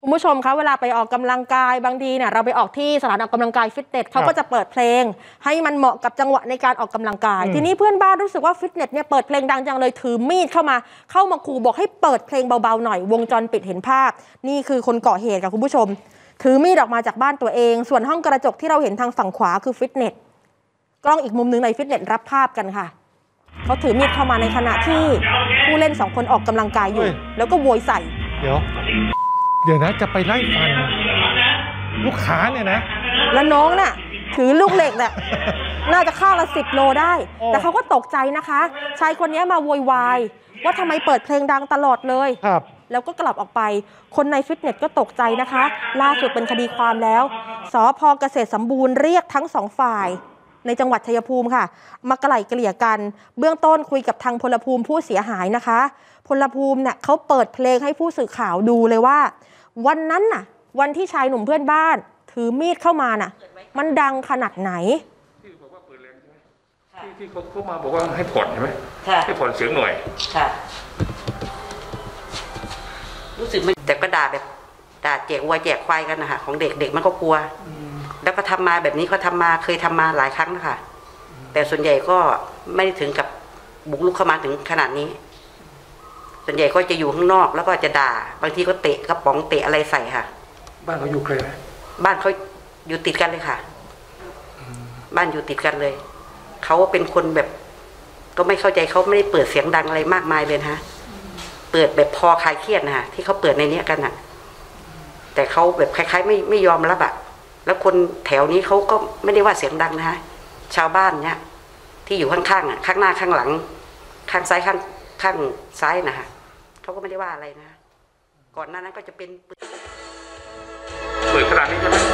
คุณผู้ชมคะเวลาไปออกกำลังกายบางทีเนี่ยเราไปออกที่สถานออกกำลังกายฟิตเนสเขาก็จะเปิดเพลงให้มันเหมาะกับจังหวะในการออกกำลังกายทีนี้เพื่อนบ้านรู้สึกว่าฟิตเนสเนี่ยเปิดเพลงดังจังเลยถือมีดเข้ามาขู่บอกให้เปิดเพลงเบาๆหน่อยวงจรปิดเห็นภาพนี่คือคนก่อเหตุค่ะคุณผู้ชมถือมีดออกมาจากบ้านตัวเองส่วนห้องกระจกที่เราเห็นทางฝั่งขวาคือฟิตเนสกล้องอีกมุมนึงในฟิตเนสรับภาพกันค่ะเขาถือมีดเข้ามาในขณะที่ผู้เล่น2 คนออกกำลังกายอยู่แล้วก็โวยใส่เดี๋ยวนะจะไปไล่ฟันลูกค้าเนี่ยนะแล้วน้องน่ะถือลูกเหล็กเนี่ยน่าจะข้างละ10 โลได้แต่เขาก็ตกใจนะคะชายคนนี้มาโวยวายว่าทำไมเปิดเพลงดังตลอดเลยแล้วก็กลับออกไปคนในฟิตเนสก็ตกใจนะคะล่าสุดเป็นคดีความแล้วสภ.เกษตรสมบูรณ์เรียกทั้ง2 ฝ่ายในจังหวัดชัยภูมิค่ะมาไกล่เกลี่ยกันเบื้องต้นคุยกับทางพลภูมิผู้เสียหายนะคะพลภูมิเนี่ยเขาเปิดเพลงให้ผู้สื่อข่าวดูเลยว่าวันนั้นน่ะวันที่ชายหนุ่มเพื่อนบ้านถือมีดเข้ามาน่ะมันดังขนาดไหนที่บอกว่าเปิดแรงใช่ไหมที่เขามาบอกว่าให้ผ่อนใช่ไหมให้ผ่อนเสียงหน่อยค่ะรู้สึกแต่ก็ด่าแบบด่าแจกวัวแจกควายกันนะคะของเด็กมันก็กลัวแล้วก็ทำมาแบบนี้เขาเคยทำมาหลายครั้งนะคะแต่ส่วนใหญ่ก็ไม่ได้ถึงกับบุกรุกเข้ามาถึงขนาดนี้ส่วนใหญ่ก็จะอยู่ข้างนอกแล้วก็จะด่าบางทีก็เตะกระป๋องเตะอะไรใส่ค่ะบ้านเขาอยู่ไกลไหมบ้านเขาอยู่ติดกันเลยค่ะบ้านอยู่ติดกันเลยเขาเป็นคนแบบก็ไม่เข้าใจเขาไม่ได้เปิดเสียงดังอะไรมากมายเลยนะเปิดแบบพอคลายเครียดนะคะที่เขาเปิดในนี้กันน่ะแต่เขาแบบคล้ายๆไม่ยอมรับอะแล้วคนแถวนี้เขาก็ไม่ได้ว่าเสียงดังนะคะชาวบ้านเนี่ยที่อยู่ข้างๆอ่ะข้างหน้าข้างหลังข้างซ้ายข้างซ้ายนะคะเขาก็ไม่ได้ว่าอะไรนะก่อนหน้านั้นก็จะเป็นเปิดขนาดนี้ใช่ไหม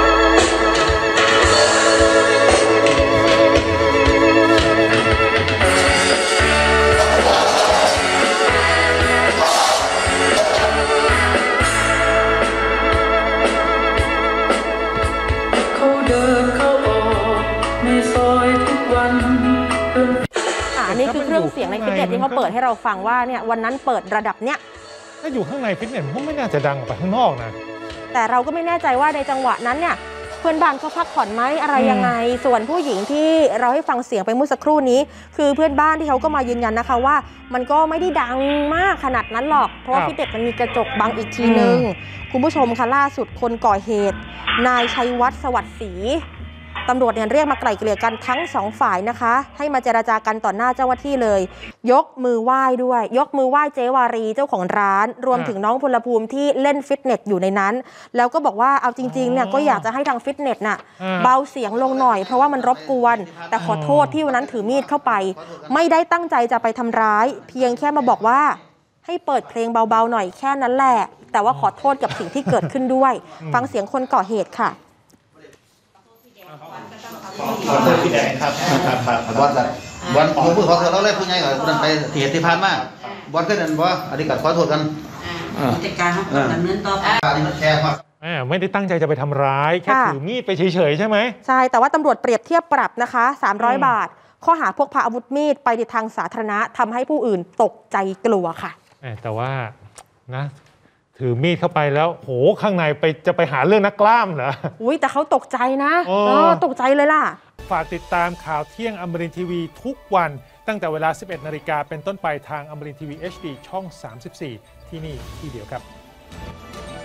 นี่คือเครื่องเสียงในฟิตเนสที่เขาเปิดให้เราฟังว่าเนี่ยวันนั้นเปิดระดับเนี้ยถ้าอยู่ข้างในฟิตเนสก็ไม่น่าจะดังไปข้างนอกนะแต่เราก็ไม่แน่ใจว่าในจังหวะนั้นเนี่ยเพื่อนบ้านเขาพักผ่อนไหมอะไรยังไงส่วนผู้หญิงที่เราให้ฟังเสียงไปเมื่อสักครู่นี้คือเพื่อนบ้านที่เขาก็มายืนยันนะคะว่ามันก็ไม่ได้ดังมากขนาดนั้นหรอกเพราะว่าฟิตเนสมันมีกระจกบังอีกทีนึงคุณผู้ชมคะล่าสุดคนก่อเหตุนายชัยวัฒน์สวัสดิ์ศรีตำรวจเนี่ยเรียกมาไกล่เกลี่ยกันทั้ง2 ฝ่ายนะคะให้มาเจรจากันต่อหน้าเจ้าหน้าที่เลยยกมือไหว้ด้วยยกมือไหว้เจ๊วารีเจ้าของร้านรวมถึงน้องพลภูมิที่เล่นฟิตเนสอยู่ในนั้นแล้วก็บอกว่าเอาจริงๆเนี่ยก็อยากจะให้ทางฟิตเนสน่ะเบาเสียงลงหน่อยเพราะว่ามันรบกวนแต่ขอโทษที่วันนั้นถือมีดเข้าไปไม่ได้ตั้งใจจะไปทำร้ายเพียงแค่มาบอกว่าให้เปิดเพลงเบาๆหน่อยแค่นั้นแหละแต่ว่าขอโทษกับสิ่งที่เกิดขึ้นด้วยฟังเสียงคนก่อเหตุค่ะขอโทษพี่แดงครับวันผมพูดขอโทษเราเลยพูดไงก่อนไปเหตุที่ผ่านมาวันขึ้นนั่นว่าอดีตขอโทษกันจัดการครับดำเนินต่อไปนี่มันแค่ครับไม่ได้ตั้งใจจะไปทำร้ายแค่ถือมีดไปเฉยๆใช่ไหมใช่แต่ว่าตำรวจเปรียบเทียบปรับนะคะ300 บาทข้อหาพกพาอาวุธมีดไปในทางสาธารณะทำให้ผู้อื่นตกใจกลัวค่ะแต่ว่านะถือมีดเข้าไปแล้วโหข้างในจะไปหาเรื่องนักกล้ามเหรออุ้ยแต่เขาตกใจนะตกใจเลยล่ะฝากติดตามข่าวเที่ยงอมรินทร์ทีวีทุกวันตั้งแต่เวลา 11 นาฬิกาเป็นต้นไปทางอมรินทร์ทีวี HD ช่อง 34ที่นี่ที่เดียวครับ